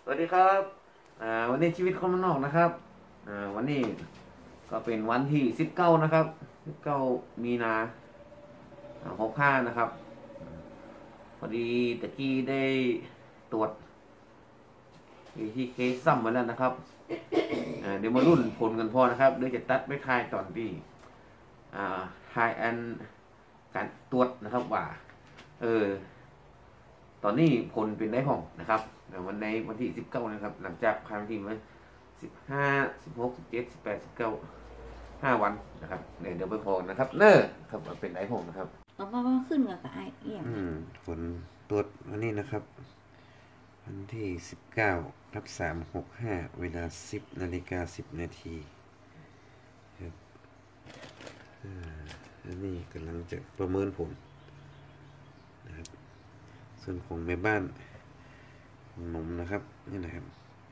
สวัสดีครับวันนี้ชีวิตคนมันนอกนะครับวันนี้ก็เป็นวันที่19นะครับ19 มีนา65นะครับพอดีตะกี้ได้ตรวจที่เคสซ้ำมาแล้วนะครับเดี๋ยวมารุ่นผลกันพอนะครับเดี๋ยวจะตัดไปทายตอนที่ทายอันการตรวจนะครับว่าเออตอนนี้ผลเป็นได้ห้องนะครับวันในวันที่19นะครับหลังจากครั้งที่มา15 16 17 18 195 วันนะครับเดี๋ยวไปพอนะครับเนอะครับว่าเป็นได้ห้องนะครับเอามาขึ้นกับไอ้เอี่ยมอืมผลตรวจวันนี้นะครับวันที่19/3/65เวลา10:10 นาทีครับอันนี้กำลังจะประเมินผลนะครับส่วนของแม่บ้านของหนุ่มนะครับนี่นะครับ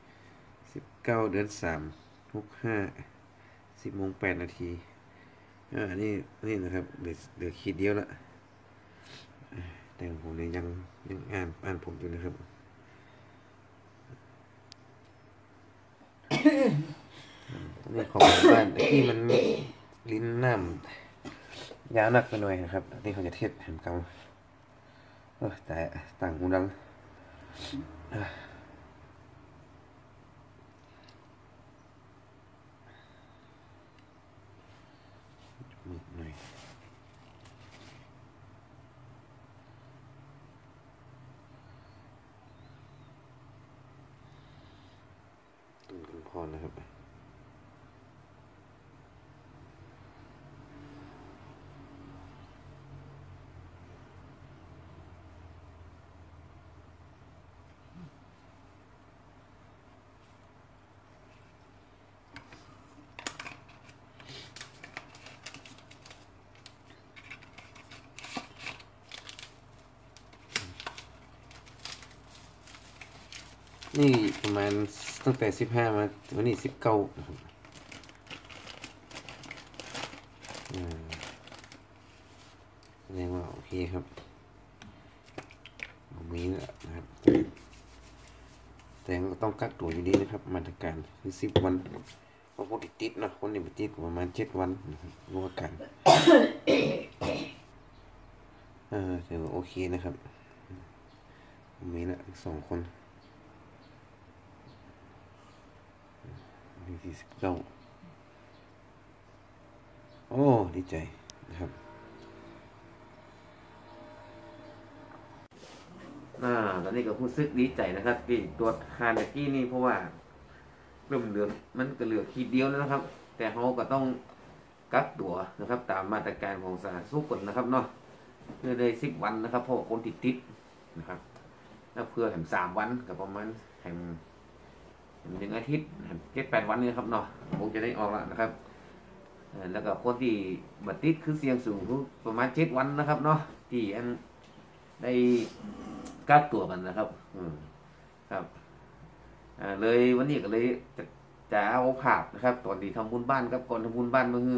19/3/6510:08 นาทีอันนี้นะครับเหลือขีดเดียวละแต่ผมเนี่ยยังอ่านผลอยู่นะครับนี่ของบ้านที่มันลิ้นน้ำยาวนักไปหน่อยนะครับนี่เขาจะเทียบแหมกำแต่ต่างหูดังมืดหน่อยตุนกันพอนะครับนี่ประมาณตั้งแต่15มาวันนี้19นะครับแสดงว่าโอเคครับมีนะครับแต่ก็ต้องกักตัวอยู่ดีนะครับมาตรการคือ10 วันเพราะคนติดเนาะคนนี้ติดประมาณ7 วันนะครับรู้อาการถือว่าโอเคนะครับมีละ2 คนที่19โอ้ดีใจนะครับตอนนี้ก็รู้สึกดีใจนะครับที่ตรวจคานตะกี้นี่เพราะว่าเริ่มเหลือมันก็เหลือขีดเดียวแล้วนะครับ แต่เขาก็ต้องกักตัวนะครับตามมาตรการของสาธารณสุขนะครับเนาะเพื่อได้10 วันนะครับเพราะคนติดนะครับแล้วเพื่อแถม3 วันกับประมาณแถม1 อาทิตย์7-8 วันนี่ครับเนาะคงจะได้ออกแล้วนะครับแล้วก็คนที่บัดติดคือเสี่ยงสูงคือประมาณ7 วันนะครับเนาะที่อันได้กักตัวกันนะครับครับเลยวันนี้ก็เลยจะเอาภาพนะครับตอนที่ทำบุญบ้านครับก่อนทำบุญบ้านมาคือ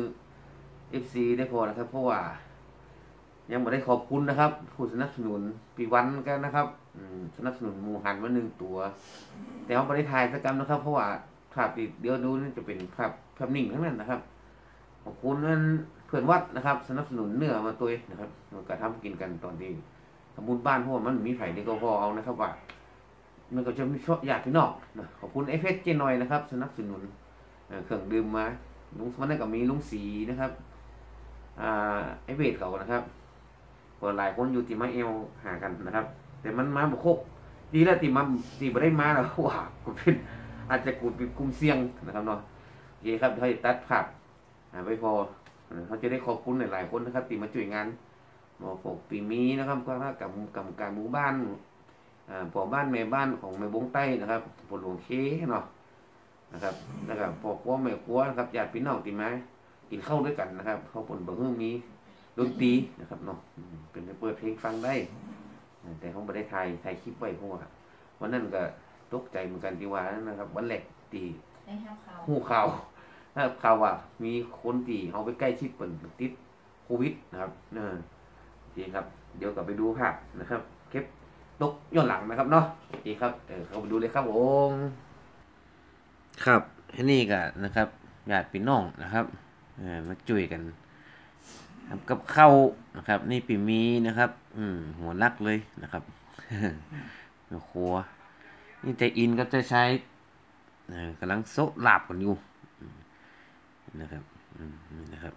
FC ได้พอนะครับเพราะว่ายังไม่ได้ขอบคุณนะครับผู้สนับสนุนปีวันกันนะครับสนับสนุนหมูหันมา1 ตัวแต่เขาไม่ได้ถ่ายสักกรรมนะครับเพราะว่าภาพที่เดี๋ยวดูนี่จะเป็นภาพนิ่งทั้งนั้นนะครับขอบคุณนั่นเพื่อนวัดนะครับสนับสนุนเนื้อมาตัวนะครับมันก็ทำกินกันตอนที่ทำบุญบ้านเพราะว่ามันมีไผ่ที่ก็พอเอานะครับว่ามันก็จะมีชอบอยากพี่นอกนะขอบคุณเอฟเอสเจนอยนะครับสนับสนุนเครื่องดื่มมาลุงวันนั้นก็มีลุงสีนะครับไอเวทเขานะครับคนหลายคนอยู่ที่มาเอลหากันนะครับแต่มันมาบุกคกดีแล้วที่มาที่ไม่ได้มาแล้วว่าก็เป็นอาจจะกูเป็นกลุ่มเสี่ยงนะครับเนาะโอเคครับให้ตัดภาพไปพอเขาจะได้ขอบคุณหลายๆคนนะครับที่มาช่วยงานหมอปกปีมีนะครับก็ถ้ากับการหมู่บ้านพ่อบ้านแม่บ้านของแม่บงใต้นะครับปหลวงเคเนาะนะครับแล้วก็พ่อครัวแม่ครัวนะครับญาติพี่น้องที่มากินข้าวด้วยกันนะครับเขาผลบะฮึ่งมีดนตรีนะครับเนาะเป็นไปเปิดเพลงฟังได้แต่เขาไม่ได้ถ่ายคลิปไว้เพราะว่าวันนั้นก็ตกใจเหมือนกันที่ว่านะครับวันแรกตีได้ห้าเขาหูข่าวนะครับข่าวว่ามีคนที่เขาไปใกล้ชิดเปิดติดโควิดนะครับโอเคครับเดี๋ยวกลับไปดูภาพนะครับคลิปตตกย้อนหลังนะครับเนาะดีครับเข้าไปดูเลยครับผมครับอันนี้ก็นะครับญาติพี่น้องนะครับมาช่วยกันทำกับข้าวนะครับนี่ปีมีนะครับหัวนักเลยนะครับหัวครัวนี่ใจอินก็จะใช้กำลังโซะลาบกันอยู่นะครับนี่นะครับ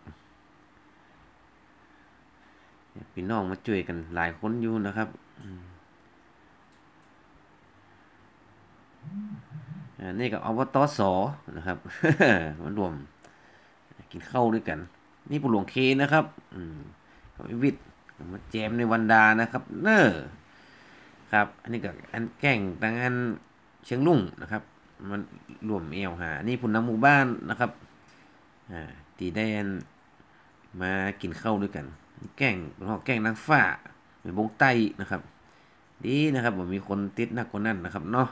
พี่น้องมาช่วยกันหลายคนอยู่นะครับนี่กับอบตสนะครับ มารวมกินข้าวด้วยกัน นี่ปู่หลวงเคนะครับกับวิทย์มาแจมในวันดานะครับเนอครับ อันนี้กับอันแก่งต่างอันเชียงลุ่งนะครับ มันรวมเอวหานี่ผู้นำหมู่บ้านนะครับตีได้มากินข้าวด้วยกันแก่งเป็นห้องแก่งนางฟ้าเป็นวงใต้นะครับ ดีนะครับผมมีคนติดนักคนนั้นนะครับเนาะ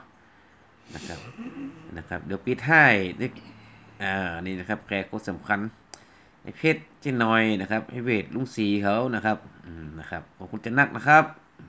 นะครับเดี๋ยวปิดท้ายด้วยนี่นะครับแขกคนสำคัญไอ้เพชรเจ๊น้อยนะครับไอ้เวทลุงสีเขานะครับนะครับขอบคุณจะนักนะครับ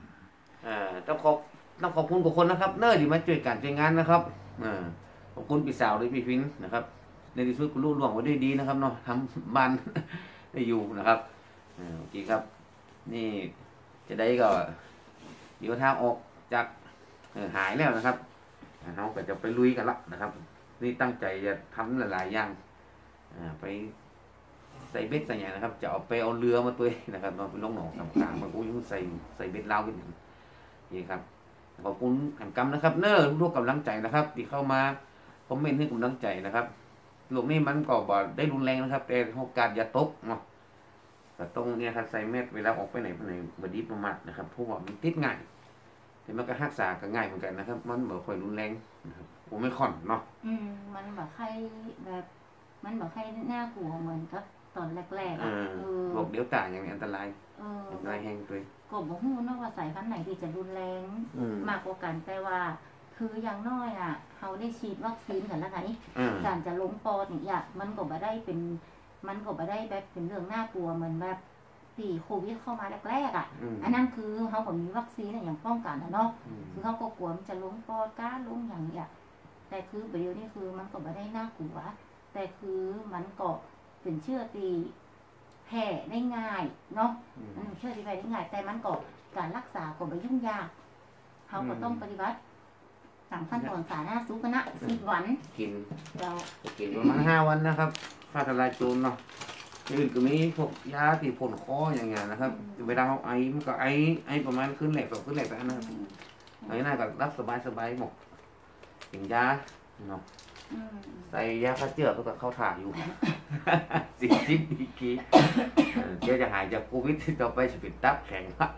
ต้องขอบคุณทุกคนนะครับเนอร์ที่มาช่วยกันช่วยงานนะครับขอบคุณพี่สาวด้วยพี่พิงนะครับในที่สุดคุณลูกหลวงไว้ได้ดีนะครับเนาะทำบ้านได้อยู่นะครับโอเคครับนี่จะได้ก็เดี๋ยวทางออกจากหายแล้วนะครับเราก็จะไปลุยกันละนะครับนี่ตั้งใจจะทำหลายๆอย่างไปใส่เบ็ดใส่อย่างนะครับจะเอาไปเอาเรือมาตัวนะครับมาเป็นล่องหนองสำคัญมากูยังใส่เบ็ดเล่ากันนี่ครับขอบคุณขันกำนะครับเนอร์ทุกกำลังใจนะครับที่เข้ามาคอมเมนต์ให้กำลังใจนะครับโลกนี้มันก็บ่ได้รุนแรงนะครับแต่โอกาสอย่าตกเนาะแต่ตรงเนี่ยครับใส่แมสเวลาออกไปไหนบดีประมาทนะครับเพราะว่ามันติดง่ายแต่มันก็รักษาก็ง่ายเหมือนกันนะครับมันบ่ค่อยรุนแรงนะครับโอไม่ค่อนเนาะมันแบบใครแบบมันแบบใครน่ากลัวเหมือนกับตอนแรกๆโรคเดลต้าอย่างนี้อันตรายแห้งด้วยก็บอกฮู้นะว่าสายพันธุ์ไหนที่จะรุนแรงมากกว่ากันแต่ว่าคืออย่างน้อยเขาได้ฉีดวัคซีนกันแล้วไงการจะล้มปอดเนี่ยมันก็บ่ได้แบบเป็นเรื่องน่ากลัวเหมือนแบบที่โควิดเข้ามาแรกๆอันนั้นคือเขาก็มีวัคซีนอย่างป้องกันนะเนาะคือเขาก็กลัวมันจะล้มปอดก้าล้มอย่างเนี้ยแต่คือประเดี๋ยวนี้คือมันก็บ่ได้น่ากลัวแต่คือมันก็เป็นเชื้อตีแพ้ได้ง่ายเนาะมันเชื้อที่แพ้ได้ง่ายแต่มันก็การรักษาก็ไม่ยุ่งยากเขาก็ต้องปฏิบัติตามขั้นตอนสาธารณสุขนะ10 วันกินประมาณ5 วันนะครับฟ้าทลายโจรเนาะอื่นก็มีพวกยาที่พ่นคออย่างเงี้ยนะครับเวลาเขาไอมันก็ไอประมาณขึ้นแหลกแบบนั้นไอหน้าก็รับสบายหมดกินยาเนาะใส่ยาฆ่าเชื้อก็เข้าถ่ายอยู่40 ดีกรีเดี๋ยวจะหายจากโควิดต่อไปจะปิดตับแข็งละ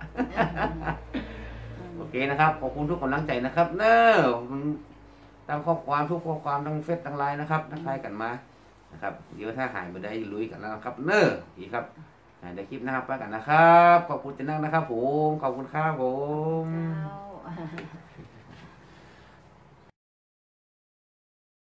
โอเคนะครับขอบคุณทุกกำลังใจนะครับเนอะตั้งข้อความทุกข้อความทั้งเฟซทั้งไลน์นะครับทักทายกันมานะครับเดี๋ยวถ้าหายไปได้ลุยกันแล้วนะครับเนอะดีครับเดี๋ยวคลิปหน้าไปกันนะครับขอบคุณจะนั่งนะครับผมขอบคุณครับผม